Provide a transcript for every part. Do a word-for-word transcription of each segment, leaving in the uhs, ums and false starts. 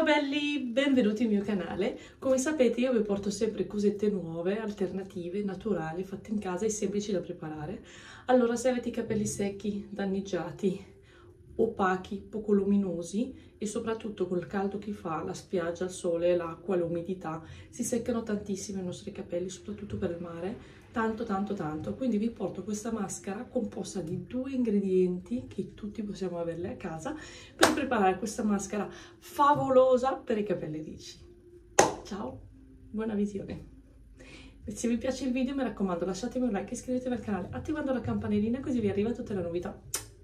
Ciao belli, benvenuti al mio canale. Come sapete io vi porto sempre cosette nuove, alternative, naturali, fatte in casa e semplici da preparare. Allora se avete i capelli secchi, danneggiati, opachi, poco luminosi e soprattutto col caldo che fa, la spiaggia, il sole, l'acqua, l'umidità, si seccano tantissimo i nostri capelli, soprattutto per il mare, tanto tanto tanto. Quindi vi porto questa maschera composta di due ingredienti che tutti possiamo averle a casa per preparare questa maschera favolosa per i capelli lisci. Ciao, buona visione. Se vi piace il video mi raccomando lasciatemi un like e iscrivetevi al canale attivando la campanellina così vi arriva tutte le novità.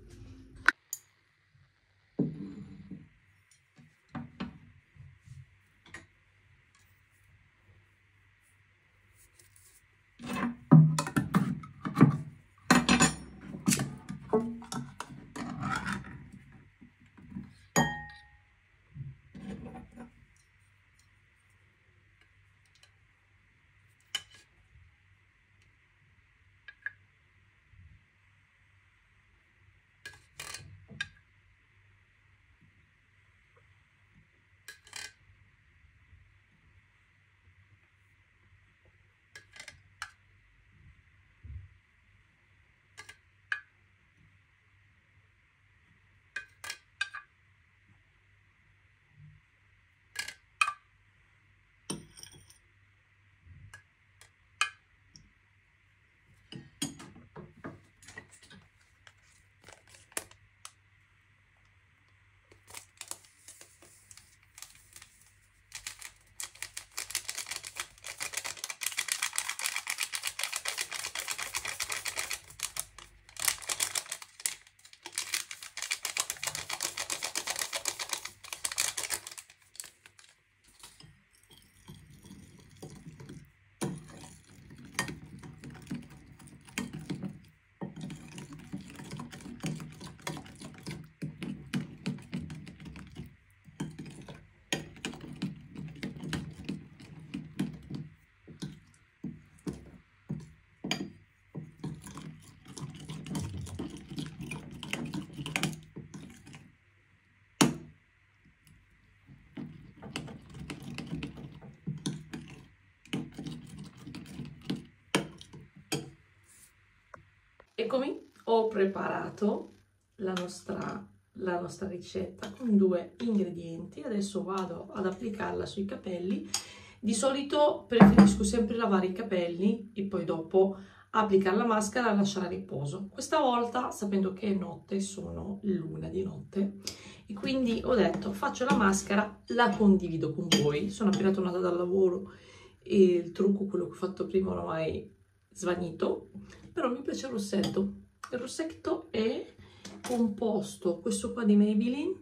Eccomi, ho preparato la nostra, la nostra ricetta con due ingredienti. Adesso vado ad applicarla sui capelli. Di solito preferisco sempre lavare i capelli e poi dopo applicare la maschera e lasciare a riposo. Questa volta, sapendo che è notte, sono l'una di notte e quindi ho detto faccio la maschera, la condivido con voi. Sono appena tornata dal lavoro e il trucco, quello che ho fatto prima, ormai svanito, però mi piace il rossetto. Il rossetto è composto, questo qua di Maybelline,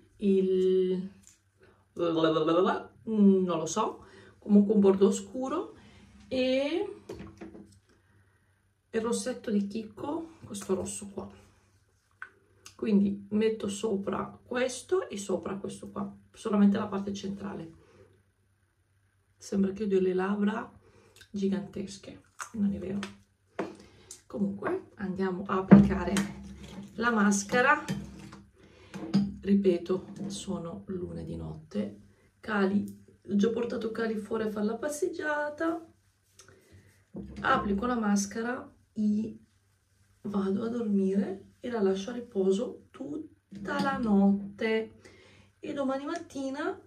il non lo so, comunque un bordo scuro, e il rossetto di Kiko, questo rosso qua. Quindi metto sopra questo e sopra questo qua, solamente la parte centrale. Sembra che ho delle labbra gigantesche, non è vero. Comunque andiamo a applicare la maschera. Ripeto, sono l'una di notte. Cali, ho già portato Cali fuori a fare la passeggiata. Applico la maschera e vado a dormire e la lascio a riposo tutta la notte. E domani mattina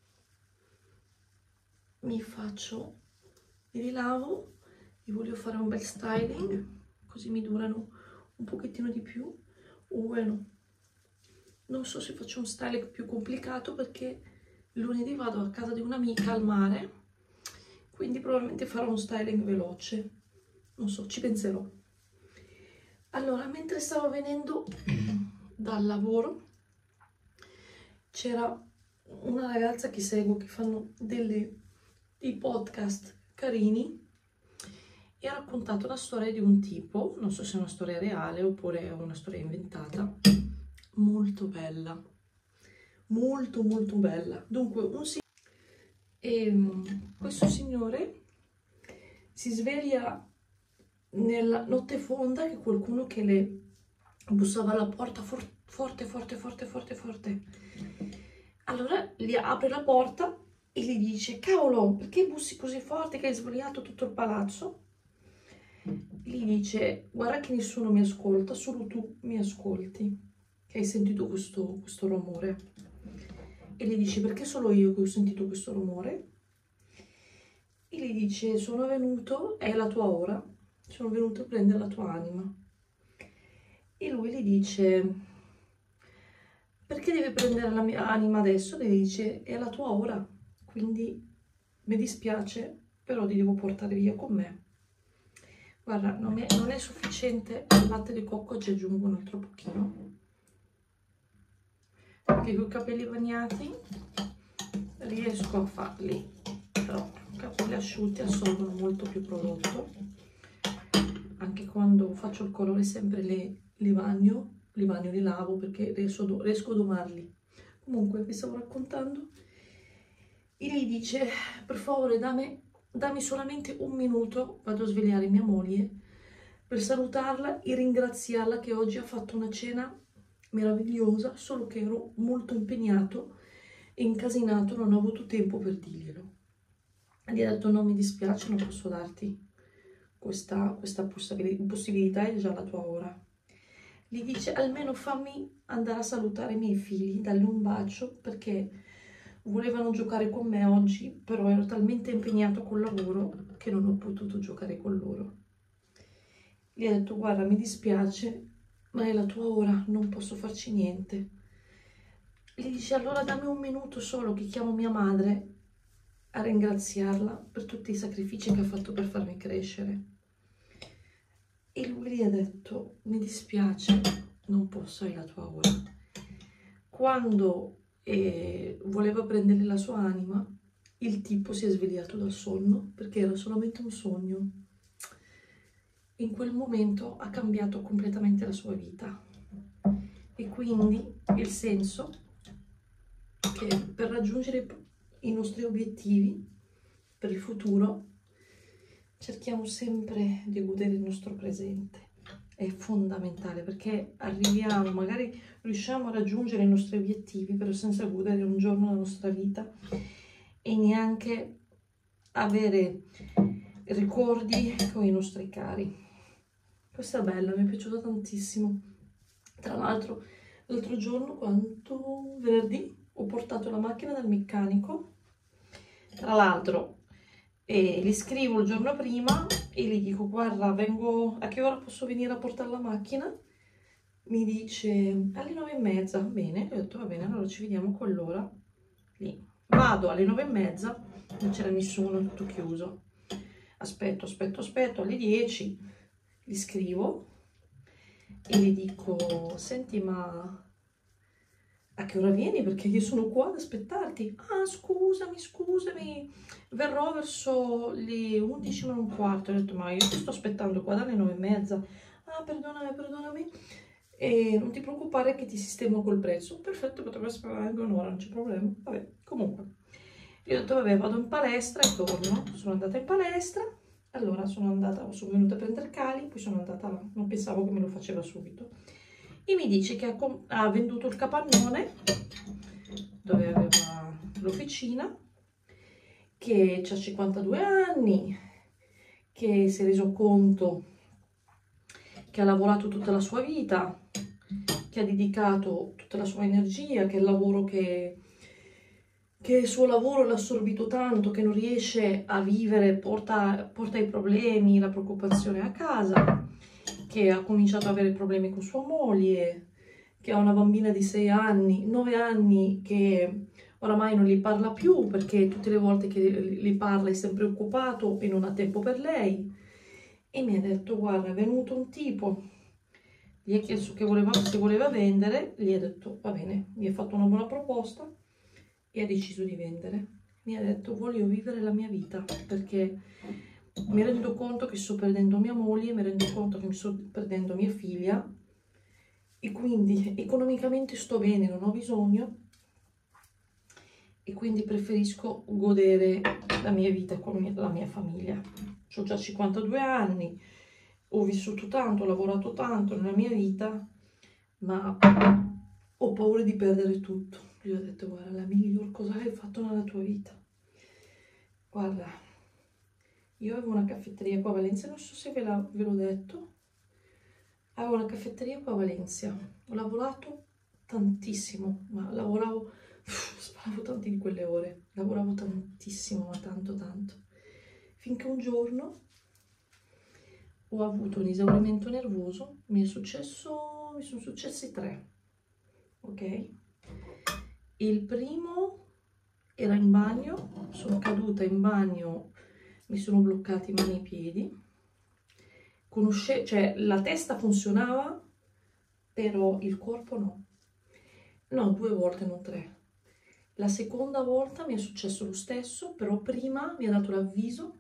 mi faccio, mi rilavo e voglio fare un bel styling, così mi durano un pochettino di più. O bueno, non so se faccio un styling più complicato perché lunedì vado a casa di un'amica al mare, quindi probabilmente farò un styling veloce, non so, ci penserò. Allora, mentre stavo venendo dal lavoro c'era una ragazza che seguo che fanno delle, dei podcast carini e ha raccontato la storia di un tipo, non so se è una storia reale oppure è una storia inventata, molto bella, molto molto bella. Dunque, un e, questo signore si sveglia nella notte fonda che qualcuno che le bussava alla porta for forte forte forte forte forte. Allora gli apre la porta e gli dice: cavolo, perché bussi così forte che hai svegliato tutto il palazzo? Gli dice: guarda che nessuno mi ascolta, solo tu mi ascolti, che hai sentito questo, questo rumore. E gli dice: perché solo io che ho sentito questo rumore? E gli dice: sono venuto, è la tua ora, sono venuto a prendere la tua anima. E lui gli dice: perché devi prendere la mia anima adesso? Le dice: è la tua ora, quindi mi dispiace, però ti devo portare via con me. Guarda, non è, non è sufficiente il latte di cocco, ci aggiungo un altro pochino, perché con i capelli bagnati riesco a farli, però i capelli asciutti assorbono molto più prodotto. Anche quando faccio il colore sempre le, li bagno, li bagno, li lavo, perché riesco, riesco a domarli. Comunque vi stavo raccontando, e lei dice: per favore dammi, dammi solamente un minuto, vado a svegliare mia moglie per salutarla e ringraziarla che oggi ha fatto una cena meravigliosa, solo che ero molto impegnato e incasinato, non ho avuto tempo per dirglielo. E gli ha detto: no, mi dispiace, non posso darti questa, questa possibilità, è già la tua ora. Gli dice: almeno fammi andare a salutare i miei figli, dargli un bacio, perché volevano giocare con me oggi, però ero talmente impegnato col lavoro che non ho potuto giocare con loro. Gli ha detto: guarda, mi dispiace, ma è la tua ora, non posso farci niente. Gli dice: allora dammi un minuto solo che chiamo mia madre a ringraziarla per tutti i sacrifici che ha fatto per farmi crescere. E lui gli ha detto: mi dispiace, non posso, è la tua ora. Quando eh, voleva prendere la sua anima, il tipo si è svegliato dal sonno, perché era solamente un sogno. In quel momento ha cambiato completamente la sua vita. E quindi il senso che per raggiungere i nostri obiettivi per il futuro cerchiamo sempre di godere il nostro presente. È fondamentale, perché arriviamo, magari riusciamo a raggiungere i nostri obiettivi, però senza godere un giorno della nostra vita e neanche avere ricordi con i nostri cari. Questa è bella, mi è piaciuta tantissimo. Tra l'altro, l'altro giorno, quanto venerdì, ho portato la macchina dal meccanico. Tra l'altro, e gli scrivo il giorno prima e gli dico: guarda, vengo, a che ora posso venire a portare la macchina? Mi dice: alle nove e mezza. Bene, ho detto: va bene, allora ci vediamo a quell'ora lì. Vado alle nove e mezza, non c'era nessuno, tutto chiuso. Aspetto, aspetto, aspetto, alle dieci gli scrivo e gli dico: senti, ma a che ora vieni? Perché io sono qua ad aspettarti. Ah, scusami, scusami, verrò verso le undici meno un quarto. Ho detto: ma io ti sto aspettando qua dalle nove e mezza. Ah, perdonami, perdonami. E non ti preoccupare che ti sistemo col prezzo. Perfetto, potrebbe aspettare anche un'ora, non c'è problema. Vabbè, comunque. Io ho detto: vabbè, vado in palestra e torno. Sono andata in palestra. Allora sono andata, sono venuta a prendere Cali, poi sono andata là. Non pensavo che me lo faceva subito. E mi dice che ha, ha venduto il capannone dove aveva l'officina, che ha cinquantadue anni, che si è reso conto che ha lavorato tutta la sua vita, che ha dedicato tutta la sua energia, che è il lavoro che, che il suo lavoro l'ha assorbito tanto, che non riesce a vivere, porta, porta i problemi, la preoccupazione a casa, che ha cominciato ad avere problemi con sua moglie, che ha una bambina di sei anni, nove anni, che oramai non gli parla più perché tutte le volte che gli parla è sempre occupato e non ha tempo per lei. E mi ha detto: guarda, è venuto un tipo, gli ha chiesto che voleva, se voleva vendere, gli ha detto: va bene, mi ha fatto una buona proposta e ha deciso di vendere. Mi ha detto: voglio vivere la mia vita, perché mi rendo conto che sto perdendo mia moglie, mi rendo conto che mi sto perdendo mia figlia e quindi economicamente sto bene, non ho bisogno e quindi preferisco godere la mia vita con mia, la mia famiglia. Ho già cinquantadue anni, ho vissuto tanto, ho lavorato tanto nella mia vita, ma ho paura di perdere tutto. Gli ho detto, guarda, la miglior cosa che hai fatto nella tua vita. Guarda, io avevo una caffetteria qua a Valencia, non so se ve l'ho detto. Avevo una caffetteria qua a Valencia. Ho lavorato tantissimo, ma lavoravo, uff, sparavo tanti di quelle ore. Lavoravo tantissimo, ma tanto tanto. Finché un giorno ho avuto un esaurimento nervoso, mi è successo, mi sono successi tre, ok? Il primo era in bagno, sono caduta in bagno, mi sono bloccati mani e piedi, conosce, cioè la testa funzionava, però il corpo no. No, due volte, non tre. La seconda volta mi è successo lo stesso, però prima mi ha dato l'avviso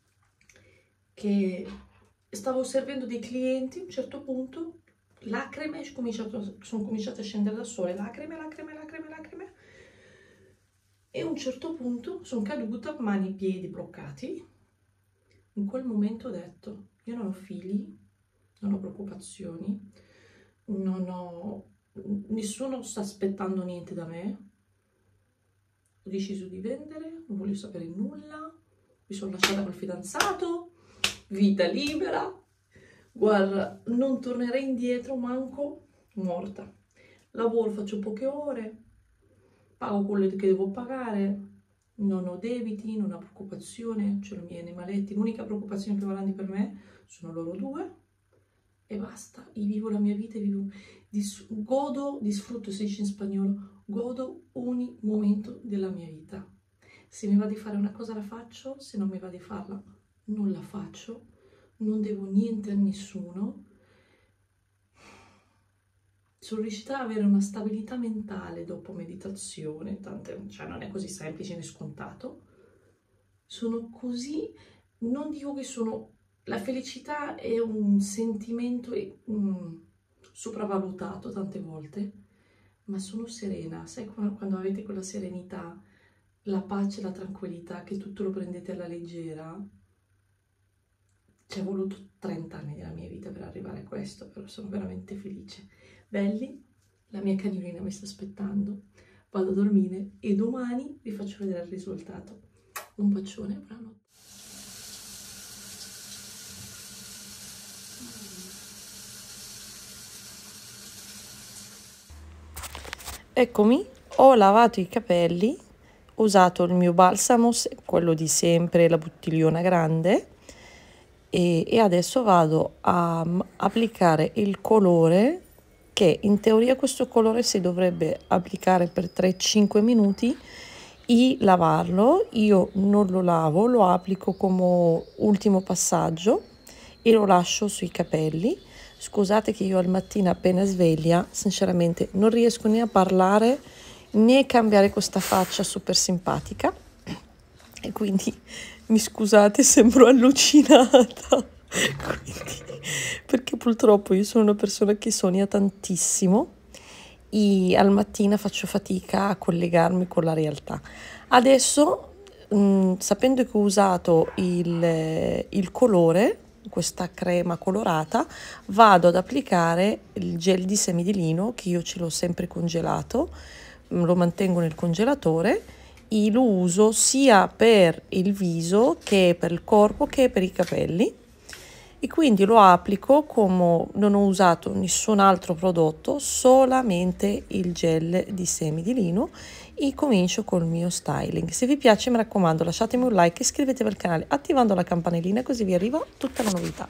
che stavo servendo dei clienti, a un certo punto, lacrime, sono cominciate a scendere da sole, lacrime, lacrime, lacrime, lacrime, e a un certo punto sono caduta, mani e piedi bloccati. In quel momento ho detto, io non ho figli, non ho preoccupazioni, non ho... nessuno sta aspettando niente da me. Ho deciso di vendere, non voglio sapere nulla, mi sono lasciata col fidanzato, vita libera. Guarda, non tornerei indietro manco morta. Lavoro, faccio poche ore, pago quello che devo pagare, non ho debiti, non ho preoccupazione, ho i miei animaletti. L'unica preoccupazione più grande per me sono loro due e basta. Io vivo la mia vita e vivo, dis, godo, disfrutto, si dice in spagnolo, godo ogni momento della mia vita. Se mi va di fare una cosa la faccio, se non mi va di farla non la faccio, non devo niente a nessuno. Sono riuscita ad avere una stabilità mentale dopo meditazione, tante, cioè non è così semplice né scontato. Sono così, non dico che sono, la felicità è un sentimento mm, sopravvalutato tante volte, ma sono serena. Sai quando avete quella serenità, la pace, la tranquillità, che tutto lo prendete alla leggera? Ci è voluto trenta anni della mia vita per arrivare a questo, però sono veramente felice. Belli, la mia cagnolina mi sta aspettando, vado a dormire e domani vi faccio vedere il risultato. Un bacione, buonanotte. Eccomi, ho lavato i capelli, ho usato il mio balsamo, quello di sempre, la bottigliona grande, e, e adesso vado a um, applicare il colore, che in teoria questo colore si dovrebbe applicare per tre cinque minuti e lavarlo. Io non lo lavo, lo applico come ultimo passaggio e lo lascio sui capelli. Scusate che io al mattino appena sveglia, sinceramente non riesco né a parlare né a cambiare questa faccia super simpatica e quindi mi scusate, sembro allucinata. Quindi, perché purtroppo io sono una persona che sogna tantissimo e al mattino faccio fatica a collegarmi con la realtà. Adesso, mh, sapendo che ho usato il, il colore, questa crema colorata, vado ad applicare il gel di semi di lino, che io ce l'ho sempre congelato, lo mantengo nel congelatore e lo uso sia per il viso che per il corpo che per i capelli, e quindi lo applico come non ho usato nessun altro prodotto, solamente il gel di semi di lino, e comincio col mio styling. Se vi piace, mi raccomando, lasciatemi un like, iscrivetevi al canale attivando la campanellina così vi arriva tutta la novità.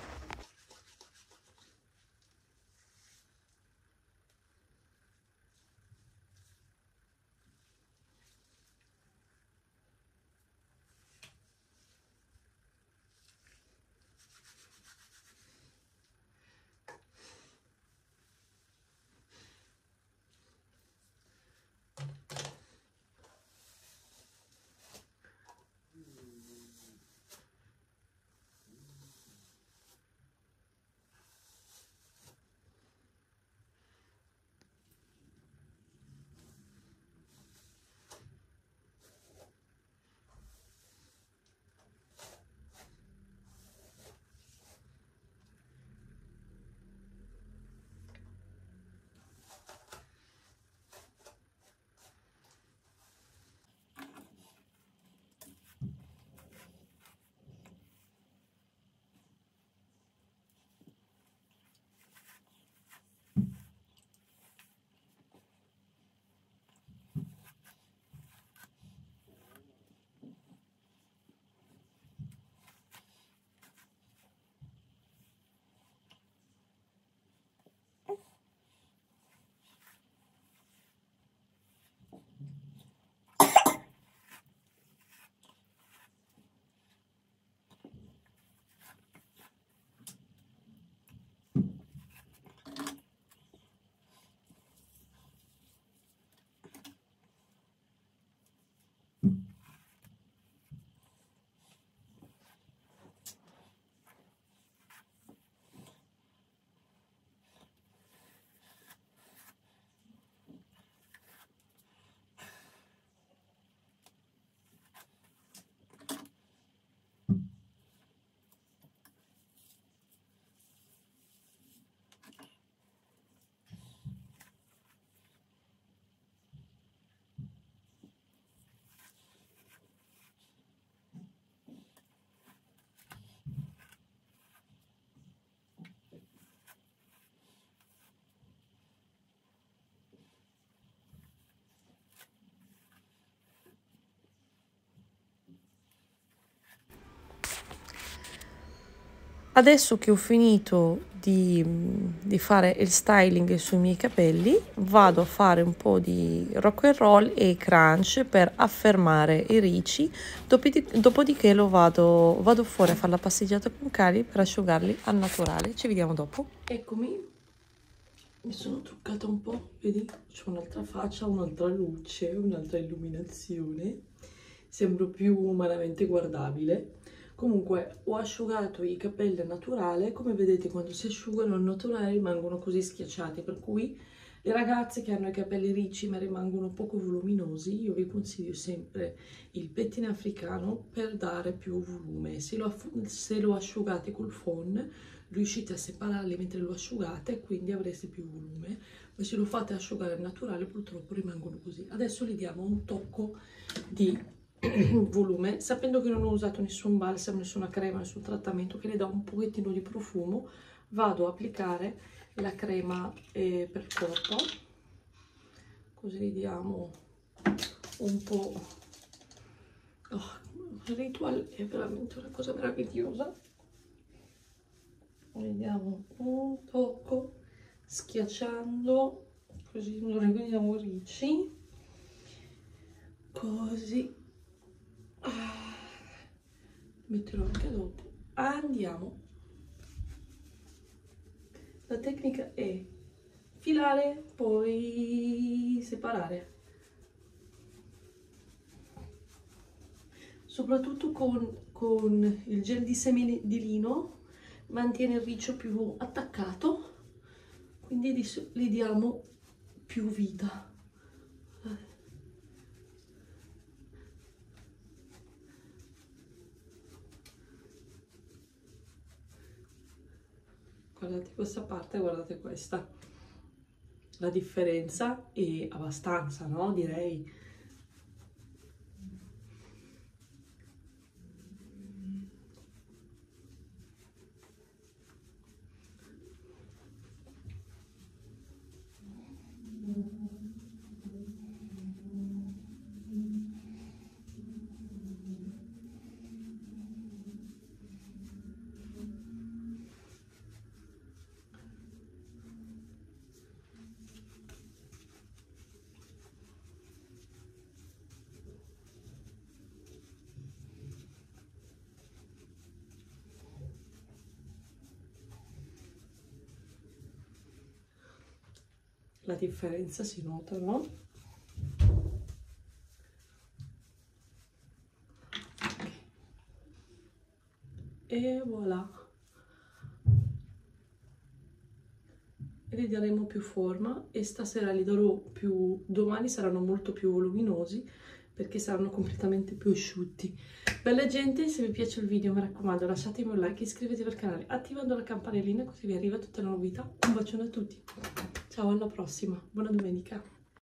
Adesso che ho finito di, di fare il styling sui miei capelli, vado a fare un po' di rock and roll e crunch per affermare i ricci, dopodiché lo vado, vado fuori a fare la passeggiata con Cali per asciugarli al naturale. Ci vediamo dopo. Eccomi, mi sono truccata un po', vedi? C'ho un'altra faccia, un'altra luce, un'altra illuminazione, sembro più umanamente guardabile. Comunque ho asciugato i capelli al naturale, come vedete quando si asciugano al naturale rimangono così schiacciati, per cui le ragazze che hanno i capelli ricci ma rimangono poco voluminosi, io vi consiglio sempre il pettine africano per dare più volume. Se lo, se lo asciugate col phon riuscite a separarli mentre lo asciugate e quindi avrete più volume, ma se lo fate asciugare al naturale purtroppo rimangono così. Adesso gli diamo un tocco di volume, sapendo che non ho usato nessun balsamo, nessuna crema, nessun trattamento che le dà un pochettino di profumo. Vado a applicare la crema eh, per corpo, così gli diamo un po'. Oh, il ritual è veramente una cosa meravigliosa. Gli diamo un tocco schiacciando, così non rimaniamo ricci, così. Ah, metterò anche dopo. Andiamo. La tecnica è filare, poi separare, soprattutto con, con il gel di semi di lino mantiene il riccio più attaccato, quindi gli diamo più vita. Guardate questa parte, guardate questa. La differenza è abbastanza, no? Direi. La differenza si nota, no? E voilà. E li daremo più forma e stasera li darò più, domani saranno molto più voluminosi perché saranno completamente più asciutti. Bella gente, se vi piace il video mi raccomando lasciatemi un like, iscrivetevi al canale attivando la campanellina così vi arriva tutte le novità. Un bacione a tutti, ciao, alla prossima, buona domenica.